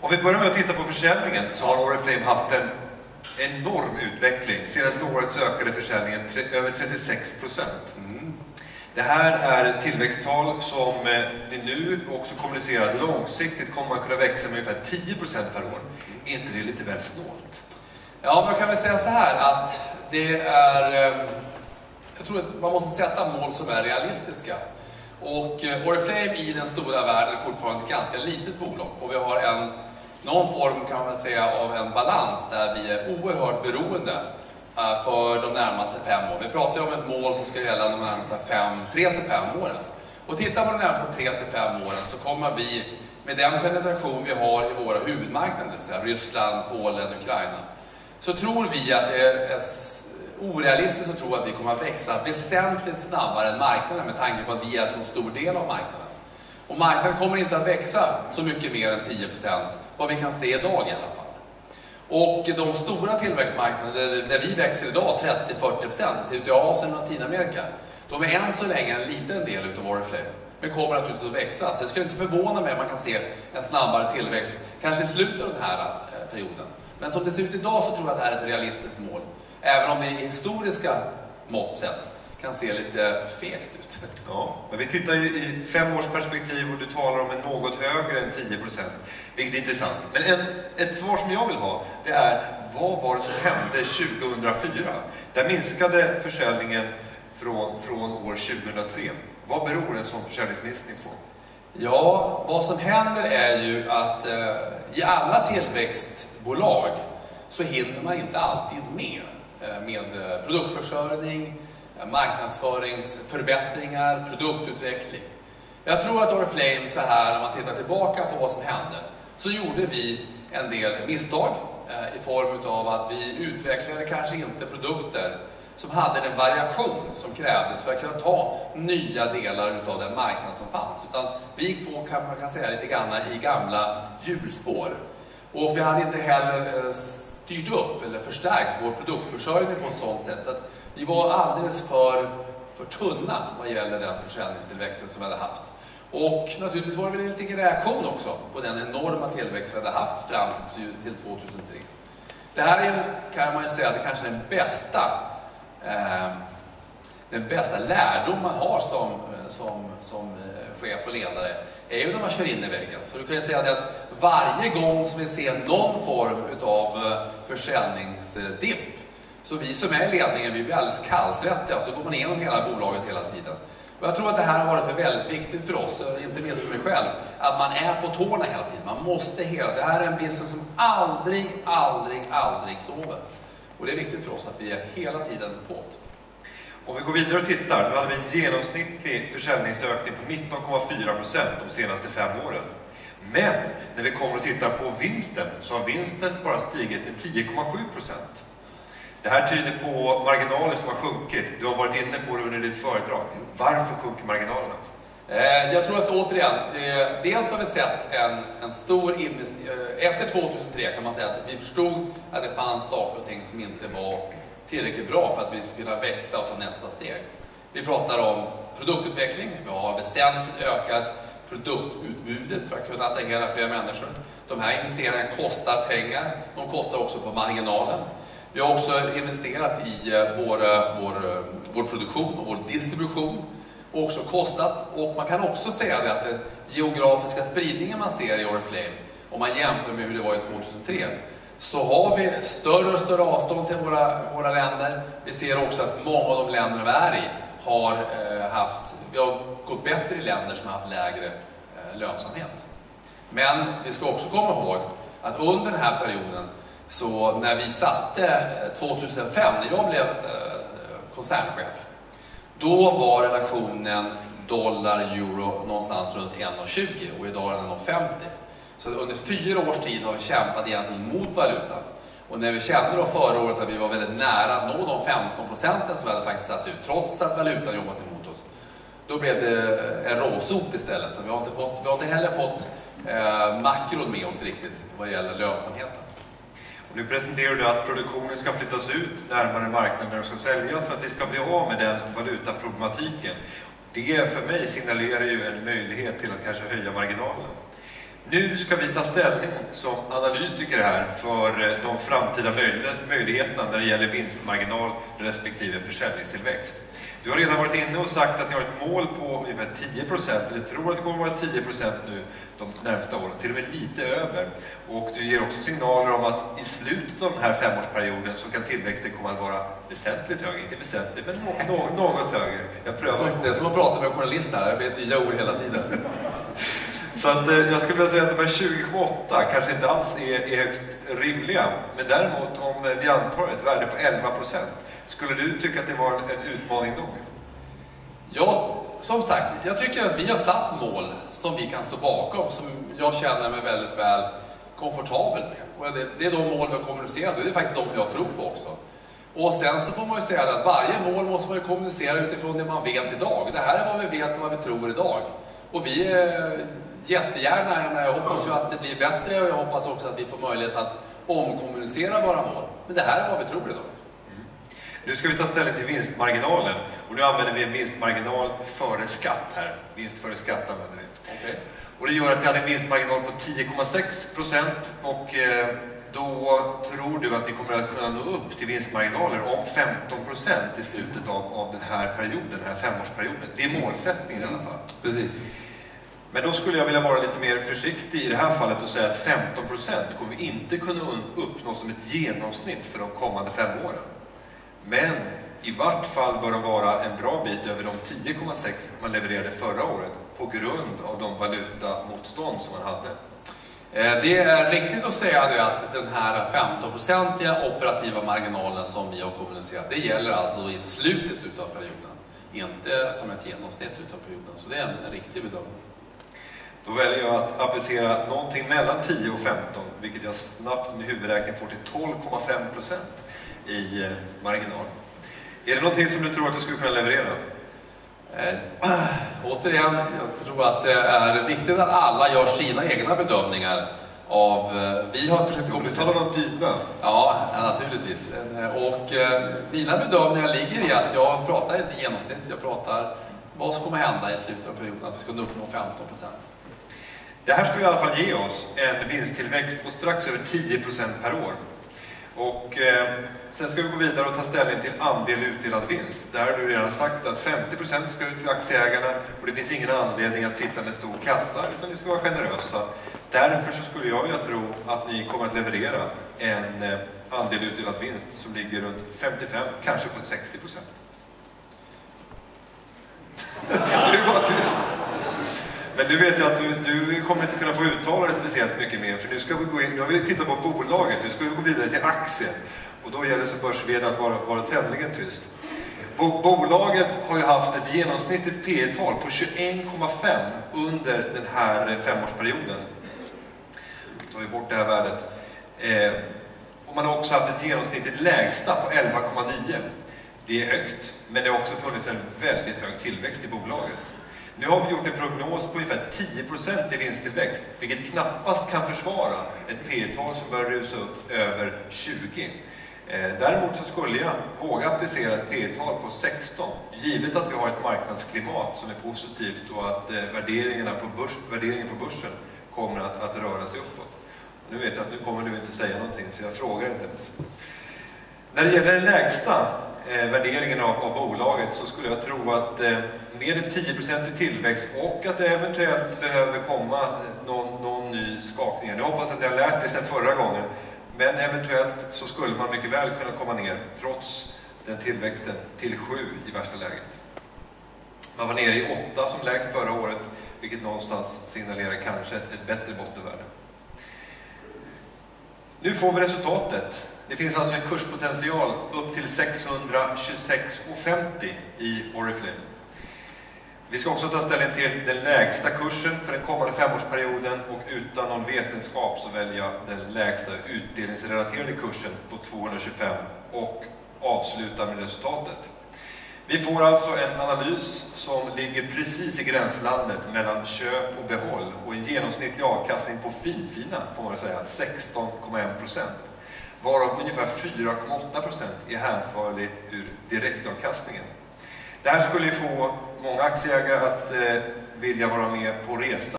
Om vi börjar med att titta på försäljningen så har Oriflame haft en enorm utveckling. Senaste året ökade försäljningen över 36%. Det här är tillväxttal som ni nu också kommunicerar att långsiktigt kommer man kunna växa med ungefär 10% per år. Är inte det lite väl snålt? Ja, man kan väl säga så här att det är... Jag tror att man måste sätta mål som är realistiska. Och Oriflame i den stora världen är fortfarande ett ganska litet bolag. Och vi har någon form kan man säga av en balans där vi är oerhört beroende för de närmaste 5 åren. Vi pratar ju om ett mål som ska gälla de närmaste 3 till 5 åren. Och tittar på de närmaste 3 till 5 åren så kommer vi med den penetration vi har i våra huvudmarknader, det vill säga Ryssland, Polen, Ukraina, så tror vi att det är orealistiskt att tro att vi kommer att växa väsentligt snabbare än marknaden med tanke på att vi är en så stor del av marknaden. Och marknaden kommer inte att växa så mycket mer än 10%, vad vi kan se idag i alla fall. Och de stora tillväxtmarknaderna där vi växer idag 30-40%, det ser ut i Asien och Latinamerika, de är än så länge en liten del utav Oriflame, men kommer naturligtvis att växa. Så jag skulle inte förvåna mig om man kan se en snabbare tillväxt, kanske i slutet av den här perioden. Men som det ser ut idag så tror jag att det här är ett realistiskt mål. Även om det i historiska mått sett kan se lite fegt ut. Ja, men vi tittar ju i 5 års perspektiv och du talar om en något högre än 10%, vilket är intressant. Men ett svar som jag vill ha, det är vad var det som hände 2004? Där minskade försäljningen från år 2003. Vad beror en sån försäljningsminskning på? Ja, vad som händer är ju att i alla tillväxtbolag så hinner man inte alltid med produktförsörjning, marknadsföringsförbättringar, produktutveckling. Jag tror att Oriflame så här, när man tittar tillbaka på vad som hände, så gjorde vi en del misstag i form av att vi utvecklade kanske inte produkter som hade den variation som krävdes för att kunna ta nya delar utav den marknad som fanns. Utan vi gick på, man kan säga, lite grann i gamla hjulspår. Och vi hade inte heller styrt upp eller förstärkt vår produktförsörjning på ett sådant sätt så att vi var alldeles för tunna vad gäller den försäljningstillväxten som vi hade haft. Och naturligtvis var det väl lite reaktion också på den enorma tillväxt vi hade haft fram till 2003. Det här är, kan man ju säga, det kanske den bästa lärdom man har som chef och ledare är ju när man kör in i väggen. Så du kan ju säga det att varje gång som vi ser någon form av försäljningsdipp, så vi som är i ledningen, vi blir alldeles kallsvettiga och så går man igenom hela bolaget hela tiden. Och jag tror att det här har varit väldigt viktigt för oss, inte minst för mig själv, att man är på tårna hela tiden. Man måste det här är en business som aldrig sover. Och det är viktigt för oss att vi är hela tiden på det. Om vi går vidare och tittar, då hade vi en genomsnittlig försäljningsökning på 19,4% de senaste 5 åren. Men när vi kommer och tittar på vinsten så har vinsten bara stigit med 10,7%. Det här tyder på marginaler som har sjunkit. Du har varit inne på det under ditt föredrag. Varför sjunker marginalerna? Jag tror att återigen, dels har vi sett en stor investering. Efter 2003 kan man säga att vi förstod att det fanns saker och ting som inte var tillräckligt bra för att vi skulle kunna växa och ta nästa steg. Vi pratar om produktutveckling. Vi har väsentligt ökat produktutbudet för att kunna attrahera fler människor. De här investeringarna kostar pengar. De kostar också på marginalen. Vi har också investerat i vår produktion och vår distribution. Och också kostat. Och man kan också säga det att den geografiska spridningen man ser i Oriflame, om man jämför med hur det var i 2003, så har vi större och större avstånd till våra länder. Vi ser också att många av de länder vi är i vi har gått bättre i länder som har haft lägre lönsamhet. Men vi ska också komma ihåg att under den här perioden, så när vi satte 2005, när jag blev koncernchef, då var relationen dollar-euro någonstans runt 1,20 och idag är den 1,50. Så under 4 års tid har vi kämpat egentligen mot valutan. Och när vi kände då förra året att vi var väldigt nära att nå de 15% som vi hade faktiskt satt ut, trots att valutan jobbat emot oss, då blev det en råsop istället. Så vi har inte heller fått makron med oss riktigt vad gäller lönsamheten. Och nu presenterar du att produktionen ska flyttas ut närmare marknaden där de ska säljas för att vi ska bli av med den valutaproblematiken. Det för mig signalerar ju en möjlighet till att kanske höja marginalen. Nu ska vi ta ställning som analytiker här för de framtida möjligheterna när det gäller vinstmarginal respektive försäljningstillväxt. Du har redan varit inne och sagt att ni har ett mål på ungefär 10%, eller tror att det kommer att vara 10% nu de närmsta åren, till och med lite över. Och du ger också signaler om att i slutet av den här femårsperioden så kan tillväxten komma att vara väsentligt högre. Inte väsentligt, men något högre. Det är som att prata med en journalist här, jag vet nya ord hela tiden. Så att, jag skulle vilja säga att de här 20,8 kanske inte alls är högst rimliga. Men däremot om vi antar ett värde på 11%, skulle du tycka att det var en utmaning då? Ja, som sagt, jag tycker att vi har satt mål som vi kan stå bakom, som jag känner mig väldigt väl komfortabel med. Och det är de mål vi har kommunicerat och det är faktiskt de jag tror på också. Och sen så får man ju säga att varje mål måste man ju kommunicera utifrån det man vet idag. Det här är vad vi vet och vad vi tror idag. Och vi jättegärna, jag hoppas ju att det blir bättre och jag hoppas också att vi får möjlighet att omkommunicera våra mål. Men det här är vad vi tror idag. Nu ska vi ta ställning till vinstmarginalen. Och nu använder vi en vinstmarginal före skatt här. Vinst före skatt använder vi. Okay. Och det gör att vi hade en vinstmarginal på 10,6% och då tror du att ni kommer att kunna nå upp till vinstmarginaler om 15% i slutet av den här perioden, den här femårsperioden. Det är målsättningen i alla fall. Precis. Men då skulle jag vilja vara lite mer försiktig i det här fallet och säga att 15% kommer vi inte kunna uppnå som ett genomsnitt för de kommande 5 åren. Men i vart fall bör de vara en bra bit över de 10,6 man levererade förra året på grund av de valutamotstånd som man hade. Det är riktigt att säga det att den här 15-procentiga operativa marginalen som vi har kommunicerat, det gäller alltså i slutet utav perioden, inte som ett genomsnitt utav perioden. Så det är en riktig bedömning. Då väljer jag att applicera någonting mellan 10 och 15, vilket jag snabbt med huvudräkning får till 12,5% i marginal. Är det någonting som du tror att du skulle kunna leverera? Återigen, jag tror att det är viktigt att alla gör sina egna bedömningar av... Vi har försökt kommunicera... Talar om dina? Ja, naturligtvis. Och mina bedömningar ligger i att jag pratar inte genomsnitt, jag pratar vad som kommer hända i slutet av perioden, att vi ska uppnå 15%. Det här skulle i alla fall ge oss en vinsttillväxt på strax över 10% per år. Och sen ska vi gå vidare och ta ställning till andel utdelad vinst. Där har du redan sagt att 50% ska ut till aktieägarna och det finns ingen anledning att sitta med stor kassa utan ni ska vara generösa. Därför så skulle jag vilja tro att ni kommer att leverera en andel utdelad vinst som ligger runt 55, kanske på 60%. Det är bara tyst. Men du vet ju att du kommer inte kunna få uttala det speciellt mycket mer, för nu ska vi gå in, nu har vi tittat på bolaget, nu ska vi gå vidare till aktien. Och då gäller det som börs-vd att vara tämligen tyst. Bolaget har ju haft ett genomsnittligt P/E-tal på 21,5 under den här femårsperioden. Då tar vi bort det här värdet. Och man har också haft ett genomsnittligt lägsta på 11,9. Det är högt, men det har också funnits en väldigt hög tillväxt i bolaget. Nu har vi gjort en prognos på ungefär 10% i vinsttillväxt, vilket knappast kan försvara ett P/E-tal som bör rusa upp över 20. Däremot så skulle jag våga applicera ett P/E-tal på 16, givet att vi har ett marknadsklimat som är positivt och att värderingen på börsen kommer att röra sig uppåt. Och nu vet jag att nu kommer du inte säga någonting, så jag frågar inte ens. När det gäller den lägsta värderingen av bolaget så skulle jag tro att med en 10% i tillväxt och att det eventuellt behöver komma någon ny skakning. Jag hoppas att jag har lärt mig sedan förra gången, men eventuellt så skulle man mycket väl kunna komma ner trots den tillväxten till 7 i värsta läget. Man var nere i 8 som lägst förra året, vilket någonstans signalerar kanske ett bättre bottenvärde. Nu får vi resultatet. Det finns alltså en kurspotential upp till 626,50 i Oriflame. Vi ska också ta ställning till den lägsta kursen för den kommande femårsperioden och utan någon vetenskap så väljer jag den lägsta utdelningsrelaterade kursen på 225 och avsluta med resultatet. Vi får alltså en analys som ligger precis i gränslandet mellan köp och behåll och en genomsnittlig avkastning på fina får man säga 16,1%. Varav ungefär 4,8% är hänförlig ur direktavkastningen. Det här skulle få många aktieägare att vilja vara med på resa.